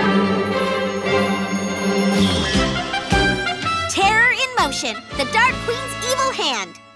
Terror in motion, the Dark Queen's evil hand.